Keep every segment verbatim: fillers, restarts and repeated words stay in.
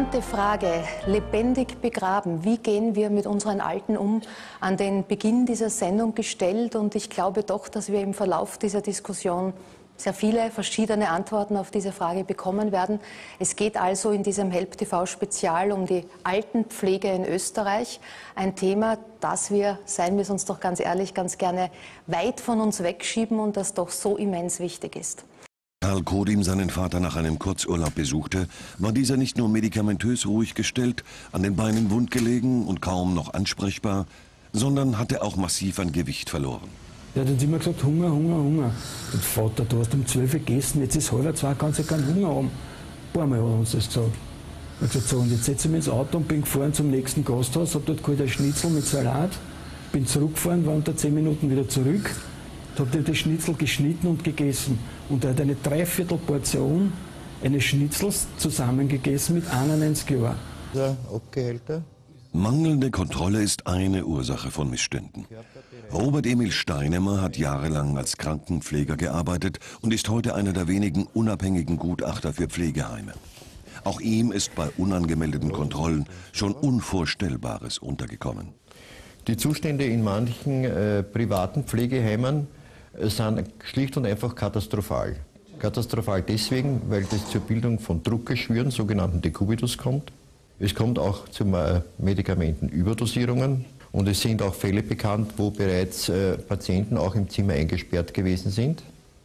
prägnante Frage, lebendig begraben. Wie gehen wir mit unseren Alten um? An den Beginn dieser Sendung gestellt, und ich glaube doch, dass wir im Verlauf dieser Diskussion sehr viele verschiedene Antworten auf diese Frage bekommen werden. Es geht also in diesem HELP T V-Spezial um die Altenpflege in Österreich. Ein Thema, das wir, seien wir es uns doch ganz ehrlich, ganz gerne weit von uns wegschieben und das doch so immens wichtig ist. Karl Kodim seinen Vater nach einem Kurzurlaub besuchte, war dieser nicht nur medikamentös ruhig gestellt, an den Beinen wund gelegen und kaum noch ansprechbar, sondern hatte auch massiv an Gewicht verloren. Er hat uns immer gesagt, Hunger, Hunger, Hunger. Und Vater, du hast um zwölf Uhr gegessen, jetzt ist halb zwei, kannst du keinen Hunger haben. Ein paar Mal hat er uns das gesagt. Er hat gesagt, so, und jetzt setze ich mich ins Auto und bin gefahren zum nächsten Gasthaus, habe dort geholt ein Schnitzel mit Salat, bin zurückgefahren, war unter zehn Minuten wieder zurück, habe das Schnitzel geschnitten und gegessen. Und er hat eine Dreiviertelportion eines Schnitzels zusammengegessen mit einundneunzig Jahren. Ja, abgehälter. Mangelnde Kontrolle ist eine Ursache von Missständen. Robert Emil Steinemer hat jahrelang als Krankenpfleger gearbeitet und ist heute einer der wenigen unabhängigen Gutachter für Pflegeheime. Auch ihm ist bei unangemeldeten Kontrollen schon Unvorstellbares untergekommen. Die Zustände in manchen äh, privaten Pflegeheimen äh, sind schlicht und einfach katastrophal. Katastrophal deswegen, weil das zur Bildung von Druckgeschwüren, sogenannten Dekubitus, kommt. Es kommt auch zu äh, Medikamentenüberdosierungen. Und es sind auch Fälle bekannt, wo bereits äh, Patienten auch im Zimmer eingesperrt gewesen sind.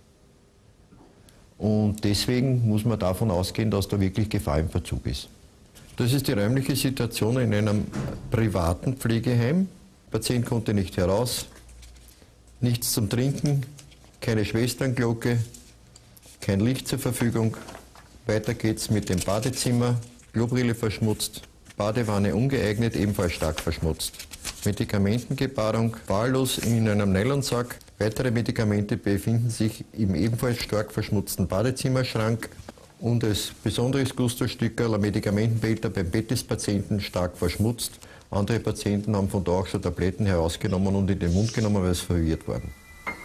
Und deswegen muss man davon ausgehen, dass da wirklich Gefahr im Verzug ist. Das ist die räumliche Situation in einem privaten Pflegeheim. Der Patient konnte nicht heraus, nichts zum Trinken, keine Schwesternglocke, kein Licht zur Verfügung. Weiter geht's mit dem Badezimmer, Klobrille verschmutzt, Badewanne ungeeignet, ebenfalls stark verschmutzt. Medikamentengebarung wahllos in einem Nylonsack. Weitere Medikamente befinden sich im ebenfalls stark verschmutzten Badezimmerschrank. Und das besondere Gusto-Stückerl, ein Medikamentenbehälter beim Bett des Patienten stark verschmutzt. Andere Patienten haben von da auch schon Tabletten herausgenommen und in den Mund genommen, weil es verwirrt worden.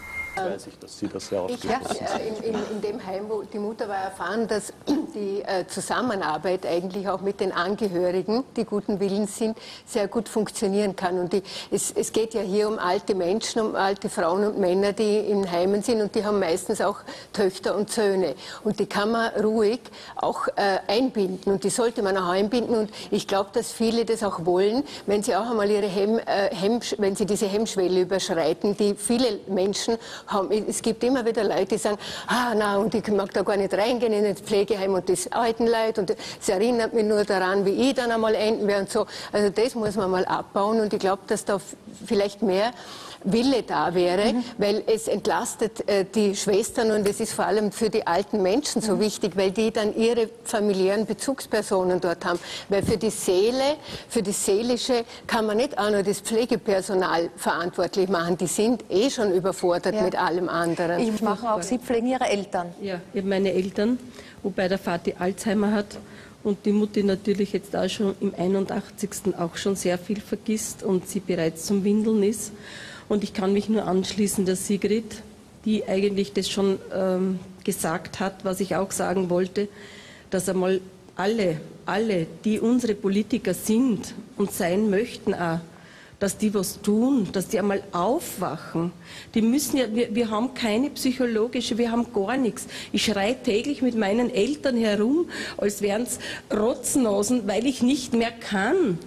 Weiß ich, dass Sie das sehr oft Ich habe in, in, in dem Heim, wo die Mutter war, erfahren, dass die äh, Zusammenarbeit eigentlich auch mit den Angehörigen, die guten Willens sind, sehr gut funktionieren kann. Und die, es, es geht ja hier um alte Menschen, um alte Frauen und Männer, die in Heimen sind, und die haben meistens auch Töchter und Söhne. Und die kann man ruhig auch äh, einbinden, und die sollte man auch einbinden. Und ich glaube, dass viele das auch wollen, wenn sie auch einmal ihre Hemm, äh, Hemm, wenn sie diese Hemmschwelle überschreiten, die viele Menschen haben. Es gibt immer wieder Leute, die sagen, ah, na, und ich mag da gar nicht reingehen in das Pflegeheim und das alten Leute, und es erinnert mich nur daran, wie ich dann einmal enden werde und so. Also das muss man mal abbauen, und ich glaube, dass da vielleicht mehr Wille da wäre, mhm. weil es entlastet äh, die Schwestern, und es ist vor allem für die alten Menschen so mhm. wichtig, weil die dann ihre familiären Bezugspersonen dort haben. Weil für die Seele, für das Seelische kann man nicht auch nur das Pflegepersonal verantwortlich machen. Die sind eh schon überfordert ja. mit allem anderen. Ich mache auch, Sie pflegen Ihre Eltern. Ja, ich habe meine Eltern, wobei der Vati Alzheimer hat. Und die Mutti natürlich jetzt auch schon im einundachtzigsten auch schon sehr viel vergisst und sie bereits zum Windeln ist. Und ich kann mich nur anschließen der Sigrid, die eigentlich das schon ähm, gesagt hat, was ich auch sagen wollte, dass einmal alle, alle, die unsere Politiker sind und sein möchten auch, dass die was tun, dass die einmal aufwachen. Die müssen ja, wir, wir haben keine psychologische, wir haben gar nichts. Ich schreie täglich mit meinen Eltern herum, als wären es Rotznasen, weil ich nicht mehr kann.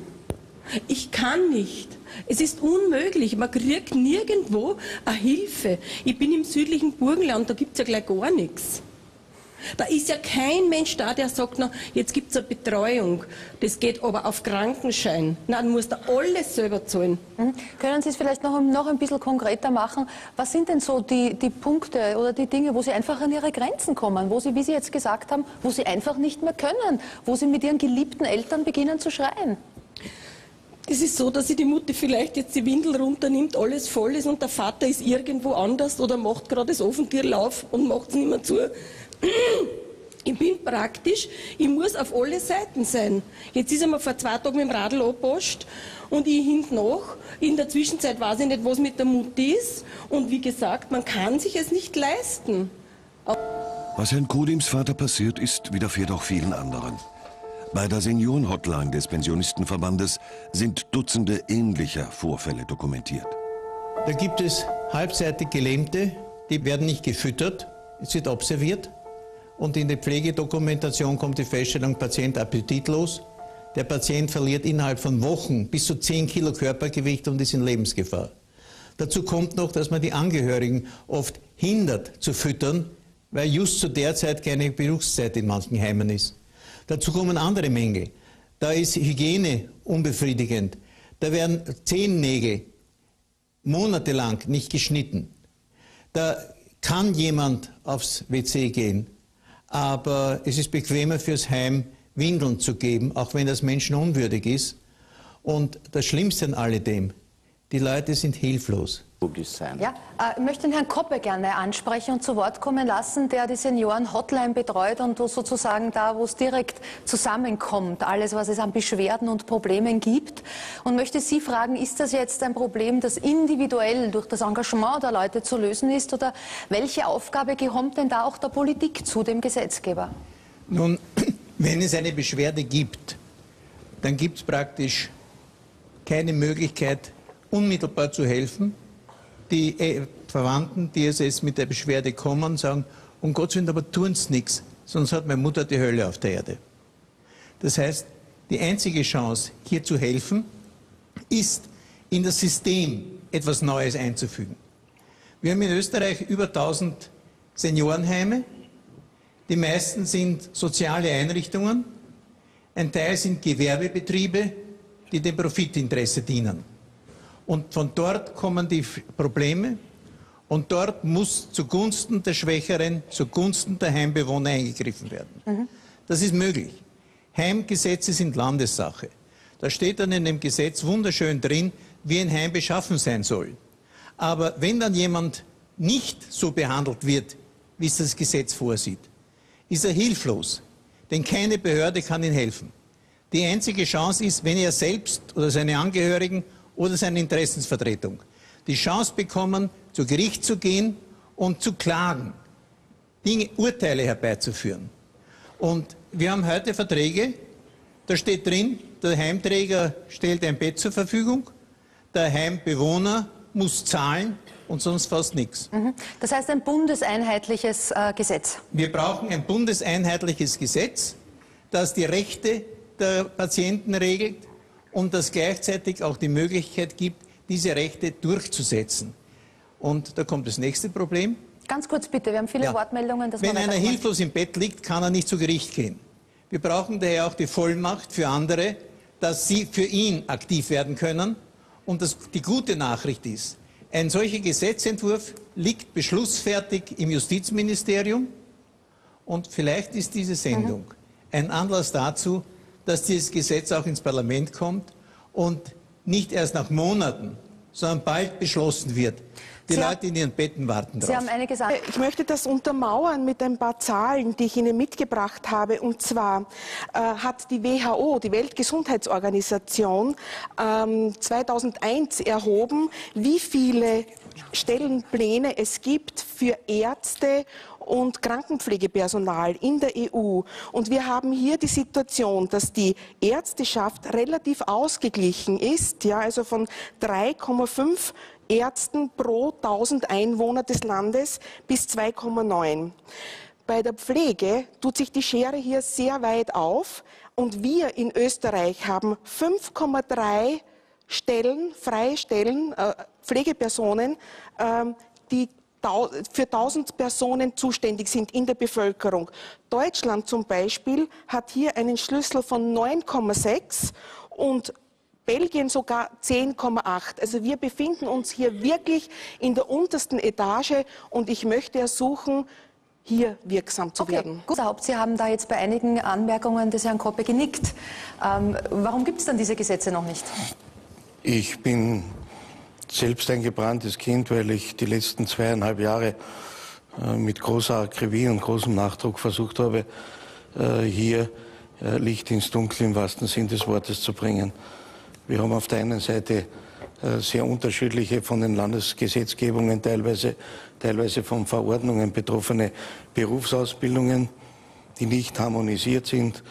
Ich kann nicht. Es ist unmöglich. Man kriegt nirgendwo eine Hilfe. Ich bin im südlichen Burgenland, da gibt es ja gleich gar nichts. Da ist ja kein Mensch da, der sagt, na, jetzt gibt es eine Betreuung. Das geht aber auf Krankenschein. Nein, dann muss da alles selber zahlen. Mhm. Können Sie es vielleicht noch, noch ein bisschen konkreter machen? Was sind denn so die, die Punkte oder die Dinge, wo Sie einfach an Ihre Grenzen kommen? Wo Sie, wie Sie jetzt gesagt haben, wo Sie einfach nicht mehr können? Wo Sie mit Ihren geliebten Eltern beginnen zu schreien? Es ist so, dass sich die Mutter vielleicht jetzt die Windel runternimmt, alles voll ist, und der Vater ist irgendwo anders oder macht gerade das Ofentür auf und macht es nicht mehr zu. Ich bin praktisch, ich muss auf alle Seiten sein. Jetzt ist er mir vor zwei Tagen mit dem Radl angepasst und ich hinten nach. In der Zwischenzeit weiß ich nicht, was mit der Mutti ist. Und wie gesagt, man kann sich es nicht leisten. Was Herrn Kodims Vater passiert ist, widerfährt auch vielen anderen. Bei der Senioren-Hotline des Pensionistenverbandes sind Dutzende ähnlicher Vorfälle dokumentiert. Da gibt es halbseitig Gelähmte, die werden nicht gefüttert, es wird observiert und in der Pflegedokumentation kommt die Feststellung, Patient appetitlos. Der Patient verliert innerhalb von Wochen bis zu zehn Kilo Körpergewicht und ist in Lebensgefahr. Dazu kommt noch, dass man die Angehörigen oft hindert zu füttern, weil just zu der Zeit keine Berufszeit in manchen Heimen ist. Dazu kommen andere Mängel. Da ist Hygiene unbefriedigend. Da werden Zehennägel monatelang nicht geschnitten. Da kann jemand aufs W C gehen, aber es ist bequemer fürs Heim, Windeln zu geben, auch wenn das menschenunwürdig ist. Und das Schlimmste an alledem, die Leute sind hilflos. Ja, äh, ich möchte den Herrn Koppe gerne ansprechen und zu Wort kommen lassen, der die Senioren-Hotline betreut und wo sozusagen da, wo es direkt zusammenkommt, alles, was es an Beschwerden und Problemen gibt. Und möchte Sie fragen, ist das jetzt ein Problem, das individuell durch das Engagement der Leute zu lösen ist, oder welche Aufgabe kommt denn da auch der Politik zu, dem Gesetzgeber? Nun, wenn es eine Beschwerde gibt, dann gibt es praktisch keine Möglichkeit, unmittelbar zu helfen. Die äh, Verwandten, die jetzt mit der Beschwerde kommen, sagen, um Gottes Willen, aber tun Sie nichts, sonst hat meine Mutter die Hölle auf der Erde. Das heißt, die einzige Chance, hier zu helfen, ist, in das System etwas Neues einzufügen. Wir haben in Österreich über tausend Seniorenheime. Die meisten sind soziale Einrichtungen. Ein Teil sind Gewerbebetriebe, die dem Profitinteresse dienen. Und von dort kommen die Probleme und dort muss zugunsten der Schwächeren, zugunsten der Heimbewohner eingegriffen werden. Mhm. Das ist möglich. Heimgesetze sind Landessache. Da steht dann in dem Gesetz wunderschön drin, wie ein Heim beschaffen sein soll. Aber wenn dann jemand nicht so behandelt wird, wie es das Gesetz vorsieht, ist er hilflos, denn keine Behörde kann ihm helfen. Die einzige Chance ist, wenn er selbst oder seine Angehörigen oder seine Interessensvertretung die Chance bekommen, zu Gericht zu gehen und zu klagen, Dinge, Urteile herbeizuführen. Und wir haben heute Verträge, da steht drin, der Heimträger stellt ein Bett zur Verfügung, der Heimbewohner muss zahlen und sonst fast nichts. Das heißt ein bundeseinheitliches äh, Gesetz. Wir brauchen ein bundeseinheitliches Gesetz, das die Rechte der Patienten regelt und das gleichzeitig auch die Möglichkeit gibt, diese Rechte durchzusetzen. Und da kommt das nächste Problem. Ganz kurz bitte, wir haben viele ja. Wortmeldungen. Wenn einer hilflos im Bett liegt, kann er nicht zu Gericht gehen. Wir brauchen daher auch die Vollmacht für andere, dass sie für ihn aktiv werden können. Und das, die gute Nachricht ist, ein solcher Gesetzentwurf liegt beschlussfertig im Justizministerium. Und vielleicht ist diese Sendung mhm. ein Anlass dazu, dass dieses Gesetz auch ins Parlament kommt und nicht erst nach Monaten, sondern bald beschlossen wird. Die Sie Leute in ihren Betten warten drauf. Sie haben einige Sachen. Ich möchte das untermauern mit ein paar Zahlen, die ich Ihnen mitgebracht habe. Und zwar äh, hat die W H O, die Weltgesundheitsorganisation, ähm, zweitausendeins erhoben, wie viele Stellenpläne es gibt für Ärzte und Krankenpflegepersonal in der E U. Und wir haben hier die Situation, dass die Ärzteschaft relativ ausgeglichen ist, ja, also von drei Komma fünf Ärzten pro tausend Einwohner des Landes bis zwei Komma neun. Bei der Pflege tut sich die Schere hier sehr weit auf und wir in Österreich haben fünf Komma drei Stellen, freie Stellen, äh, Pflegepersonen, äh, die für tausend Personen zuständig sind in der Bevölkerung. Deutschland zum Beispiel hat hier einen Schlüssel von neun Komma sechs und Belgien sogar zehn Komma acht. Also wir befinden uns hier wirklich in der untersten Etage und ich möchte ersuchen, hier wirksam zu okay, werden. Gut, Herr Haupt, Sie haben da jetzt bei einigen Anmerkungen des Herrn Koppe genickt. Ähm, warum gibt es dann diese Gesetze noch nicht? Ich bin selbst ein gebranntes Kind, weil ich die letzten zweieinhalb Jahre äh, mit großer Akribie und großem Nachdruck versucht habe, äh, hier äh, Licht ins Dunkel im wahrsten Sinn des Wortes zu bringen. Wir haben auf der einen Seite äh, sehr unterschiedliche, von den Landesgesetzgebungen, teilweise, teilweise von Verordnungen betroffene Berufsausbildungen, die nicht harmonisiert sind,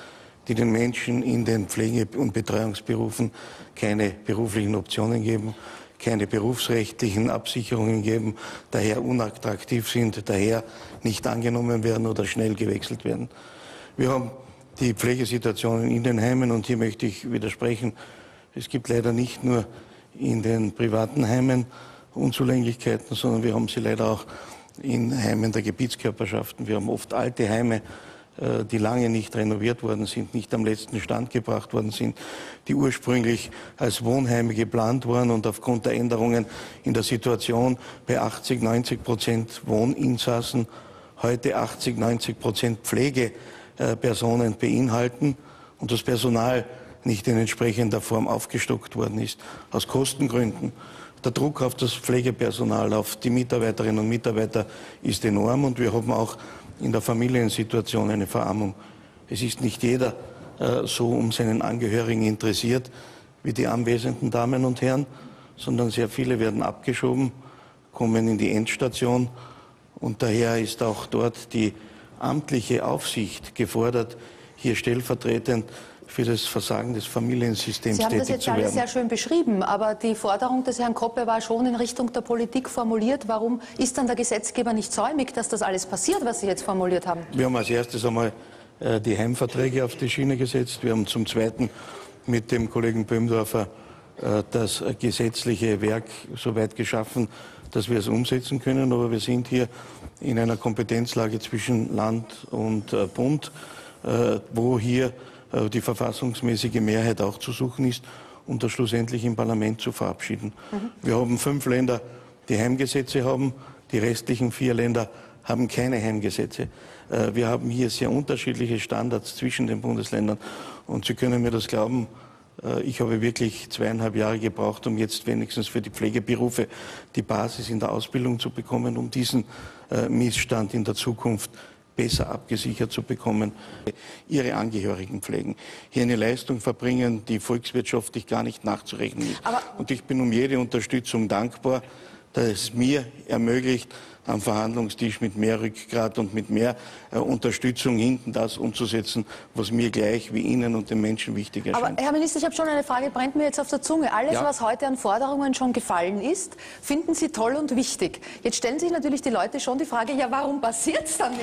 die den Menschen in den Pflege- und Betreuungsberufen keine beruflichen Optionen geben, keine berufsrechtlichen Absicherungen geben, daher unattraktiv sind, daher nicht angenommen werden oder schnell gewechselt werden. Wir haben die Pflegesituationen in den Heimen und hier möchte ich widersprechen. Es gibt leider nicht nur in den privaten Heimen Unzulänglichkeiten, sondern wir haben sie leider auch in Heimen der Gebietskörperschaften. Wir haben oft alte Heime, die lange nicht renoviert worden sind, nicht am letzten Stand gebracht worden sind, die ursprünglich als Wohnheime geplant waren und aufgrund der Änderungen in der Situation bei achtzig, neunzig Prozent Wohninsassen heute achtzig, neunzig Prozent Pflegepersonen beinhalten und das Personal nicht in entsprechender Form aufgestockt worden ist, aus Kostengründen. Der Druck auf das Pflegepersonal, auf die Mitarbeiterinnen und Mitarbeiter ist enorm und wir haben auch in der Familiensituation eine Verarmung. Es ist nicht jeder äh, so um seinen Angehörigen interessiert wie die anwesenden Damen und Herren, sondern sehr viele werden abgeschoben, kommen in die Endstation und daher ist auch dort die amtliche Aufsicht gefordert, hier stellvertretend für das Versagen des Familiensystems tätig zu werden. Sie haben das jetzt alles sehr schön beschrieben, aber die Forderung des Herrn Koppe war schon in Richtung der Politik formuliert. Warum ist dann der Gesetzgeber nicht säumig, dass das alles passiert, was Sie jetzt formuliert haben? Wir haben als erstes einmal äh, die Heimverträge auf die Schiene gesetzt. Wir haben zum Zweiten mit dem Kollegen Böhmdorfer äh, das gesetzliche Werk so weit geschaffen, dass wir es umsetzen können. Aber wir sind hier in einer Kompetenzlage zwischen Land und äh, Bund, äh, wo hier die verfassungsmäßige Mehrheit auch zu suchen ist, um das schlussendlich im Parlament zu verabschieden. Mhm. Wir haben fünf Länder, die Heimgesetze haben, die restlichen vier Länder haben keine Heimgesetze. Wir haben hier sehr unterschiedliche Standards zwischen den Bundesländern und Sie können mir das glauben, ich habe wirklich zweieinhalb Jahre gebraucht, um jetzt wenigstens für die Pflegeberufe die Basis in der Ausbildung zu bekommen, um diesen Missstand in der Zukunft besser abgesichert zu bekommen, ihre Angehörigen pflegen, hier eine Leistung verbringen, die volkswirtschaftlich gar nicht nachzurechnen ist. Aber und ich bin um jede Unterstützung dankbar, dass es mir ermöglicht, am Verhandlungstisch mit mehr Rückgrat und mit mehr äh, Unterstützung hinten das umzusetzen, was mir gleich wie Ihnen und den Menschen wichtig erscheint. Aber Herr Minister, ich habe schon eine Frage, brennt mir jetzt auf der Zunge. Alles, ja. was heute an Forderungen schon gefallen ist, finden Sie toll und wichtig. Jetzt stellen sich natürlich die Leute schon die Frage, ja, warum passiert es dann nicht?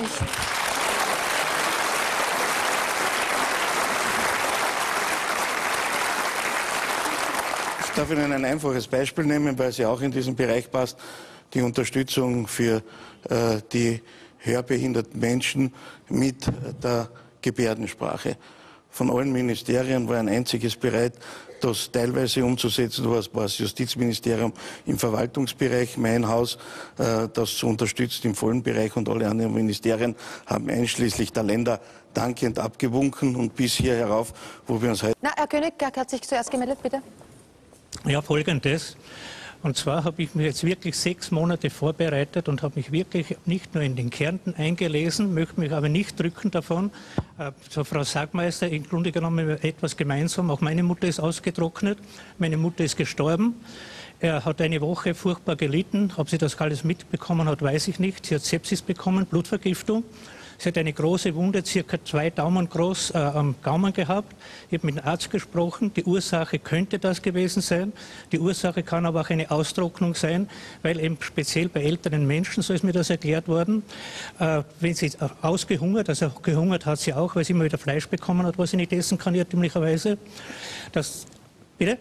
Ich darf Ihnen ein einfaches Beispiel nehmen, weil es ja auch in diesen Bereich passt. Die Unterstützung für äh, die hörbehinderten Menschen mit der Gebärdensprache. Von allen Ministerien war ein einziges bereit, das teilweise umzusetzen. Du warst das Justizministerium im Verwaltungsbereich, mein Haus, äh, das zu unterstützen im vollen Bereich und alle anderen Ministerien haben einschließlich der Länder dankend abgewunken und bis hier herauf, wo wir uns heute... Na, Herr König, Herr hat sich zuerst gemeldet, bitte. Ja, Folgendes. Und zwar habe ich mich jetzt wirklich sechs Monate vorbereitet und habe mich wirklich nicht nur in den Kärnten eingelesen, möchte mich aber nicht drücken davon. Äh, so Frau Sagmeister, im Grunde genommen etwas gemeinsam. Auch meine Mutter ist ausgetrocknet, meine Mutter ist gestorben. Er hat eine Woche furchtbar gelitten. Ob sie das alles mitbekommen hat, weiß ich nicht. Sie hat Sepsis bekommen, Blutvergiftung. Sie hat eine große Wunde, circa zwei Daumen groß, äh, am Gaumen gehabt. Ich habe mit dem Arzt gesprochen. Die Ursache könnte das gewesen sein. Die Ursache kann aber auch eine Austrocknung sein, weil eben speziell bei älteren Menschen, so ist mir das erklärt worden, äh, wenn sie ausgehungert, also gehungert hat sie auch, weil sie immer wieder Fleisch bekommen hat, was sie nicht essen kann, irrtümlicherweise. Das, bitte?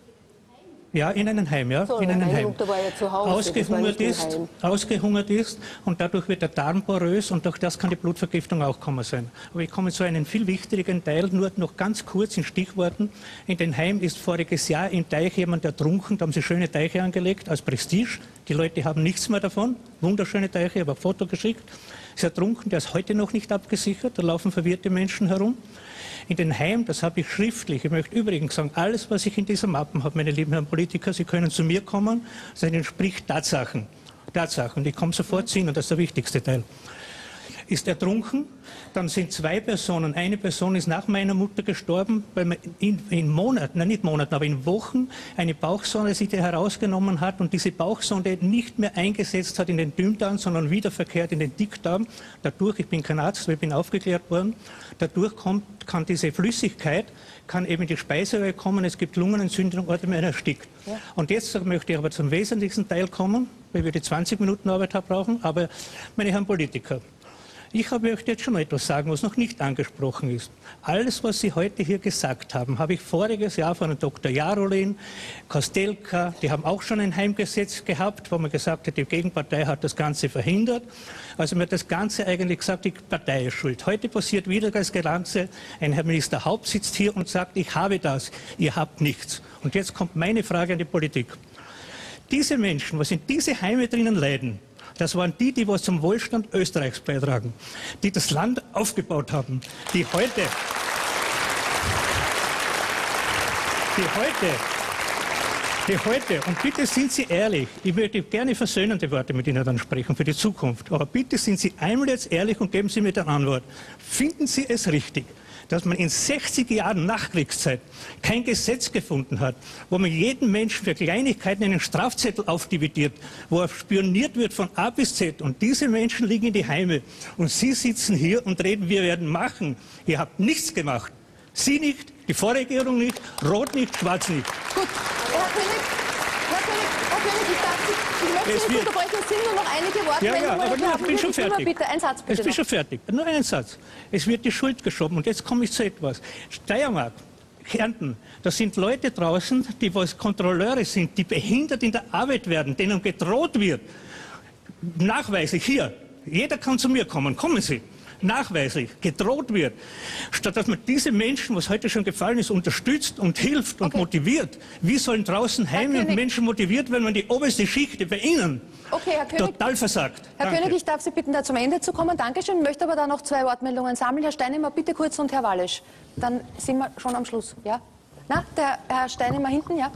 Ja, in einem Heim, ja. So, in einem Heim. War ja zu Hause, ausgehungert, ist, ausgehungert ist und dadurch wird der Darm porös und durch das kann die Blutvergiftung auch kommen sein. Aber ich komme zu einem viel wichtigeren Teil, nur noch ganz kurz in Stichworten. In den Heim ist voriges Jahr im Teich jemand ertrunken, da haben sie schöne Teiche angelegt als Prestige. Die Leute haben nichts mehr davon, wunderschöne Teiche, ich habe ein Foto geschickt. Ist ertrunken, der ist heute noch nicht abgesichert, da laufen verwirrte Menschen herum. In den Heim, das habe ich schriftlich, ich möchte übrigens sagen, alles, was ich in dieser Mappen habe, meine lieben Herren Politiker, Sie können zu mir kommen, das entspricht Tatsachen. Tatsachen. Und ich komme sofort zu Ihnen, das ist der wichtigste Teil. ist ertrunken. Dann sind zwei Personen, eine Person ist nach meiner Mutter gestorben, weil man in, in Monaten, nein nicht Monaten, aber in Wochen eine Bauchsonde sich herausgenommen hat und diese Bauchsonde nicht mehr eingesetzt hat in den Dünndarm, sondern wiederverkehrt in den Dickdarm. Dadurch, ich bin kein Arzt, aber ich bin aufgeklärt worden, dadurch kommt, kann diese Flüssigkeit, kann eben in die Speiseröhre kommen, es gibt Lungenentzündung oder man erstickt. Ja. Und jetzt möchte ich aber zum wesentlichsten Teil kommen, weil wir die zwanzig Minuten Arbeit brauchen, aber meine Herren Politiker, ich habe euch jetzt schon mal etwas sagen, was noch nicht angesprochen ist. Alles, was Sie heute hier gesagt haben, habe ich voriges Jahr von Doktor Jarolin, Kostelka, die haben auch schon ein Heimgesetz gehabt, wo man gesagt hat, die Gegenpartei hat das Ganze verhindert. Also man hat das Ganze eigentlich gesagt, die Partei ist schuld. Heute passiert wieder das Ganze, ein Herr Minister Haupt sitzt hier und sagt, ich habe das, ihr habt nichts. Und jetzt kommt meine Frage an die Politik. Diese Menschen, was in diese Heime drinnen leiden, das waren die, die was zum Wohlstand Österreichs beitragen, die das Land aufgebaut haben, die heute, die heute, die heute, und bitte sind Sie ehrlich, ich würde gerne versöhnende Worte mit Ihnen dann sprechen für die Zukunft, aber bitte sind Sie einmal jetzt ehrlich und geben Sie mir die Antwort. Finden Sie es richtig, dass man in sechzig Jahren Nachkriegszeit kein Gesetz gefunden hat, wo man jeden Menschen für Kleinigkeiten einen Strafzettel aufdividiert, wo er spioniert wird von A bis Z und diese Menschen liegen in die Heime und Sie sitzen hier und reden, wir werden machen. Ihr habt nichts gemacht. Sie nicht, die Vorregierung nicht, Rot nicht, Schwarz nicht. Gut, Herr König, Herr König, Herr König, ich darf Sie, ich möchte Sie nicht unterbrechen, es sind nur noch einige Wortmeldungen. Ja, ja, aber nur, ich bin schon fertig. Bitte, ein Satz bitte. Ich bin schon fertig. Nur einen Satz. Es wird die Schuld geschoben und jetzt komme ich zu etwas. Steiermark, Kärnten, da sind Leute draußen, die was Kontrolleure sind, die behindert in der Arbeit werden, denen gedroht wird. Nachweislich hier. Jeder kann zu mir kommen. Kommen Sie. Nachweislich gedroht wird, statt dass man diese Menschen, was heute schon gefallen ist, unterstützt und hilft und okay. motiviert. Wie sollen draußen Heime und Menschen motiviert werden, wenn die oberste Schicht bei Ihnen okay, Herr König, total versagt? Herr Danke. König, ich darf Sie bitten, da zum Ende zu kommen. Dankeschön. Ich möchte aber da noch zwei Wortmeldungen sammeln. Herr Steinemann, bitte kurz und Herr Wallesch. Dann sind wir schon am Schluss. Ja? Na, der Herr Steinemann hinten, ja?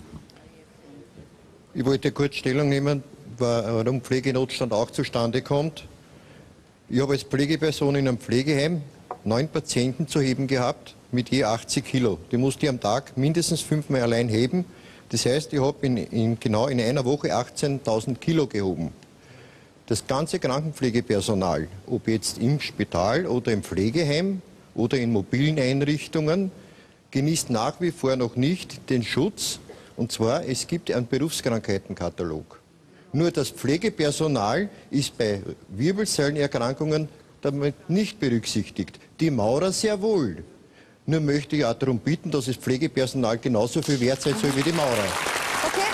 Ich wollte kurz Stellung nehmen, warum Pflegenotstand auch zustande kommt. Ich habe als Pflegeperson in einem Pflegeheim neun Patienten zu heben gehabt mit je achtzig Kilo. Die musste ich am Tag mindestens fünfmal allein heben. Das heißt, ich habe in, in, genau in einer Woche achtzehntausend Kilo gehoben. Das ganze Krankenpflegepersonal, ob jetzt im Spital oder im Pflegeheim oder in mobilen Einrichtungen, genießt nach wie vor noch nicht den Schutz. Und zwar, es gibt einen Berufskrankheitenkatalog. Nur das Pflegepersonal ist bei Wirbelsäulenerkrankungen damit nicht berücksichtigt. Die Maurer sehr wohl. Nur möchte ich auch darum bitten, dass das Pflegepersonal genauso viel wert sein soll wie die Maurer. Okay.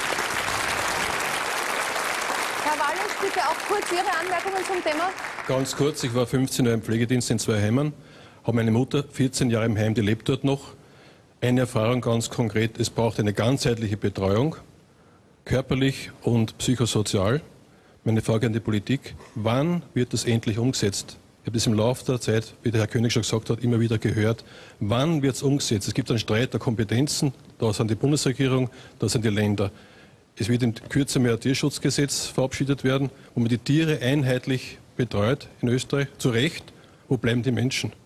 Herr Wallesch, bitte auch kurz Ihre Anmerkungen zum Thema. Ganz kurz, ich war fünfzehn Jahre im Pflegedienst in zwei Heimen, habe meine Mutter vierzehn Jahre im Heim, die lebt dort noch. Eine Erfahrung ganz konkret, es braucht eine ganzheitliche Betreuung. Körperlich und psychosozial. Meine Frage an die Politik, wann wird das endlich umgesetzt? Ich habe das im Laufe der Zeit, wie der Herr König schon gesagt hat, immer wieder gehört. Wann wird es umgesetzt? Es gibt einen Streit der Kompetenzen, da sind die Bundesregierung, da sind die Länder. Es wird in Kürze mehr ein Tierschutzgesetz verabschiedet werden, wo man die Tiere einheitlich betreut in Österreich. Zu Recht, wo bleiben die Menschen?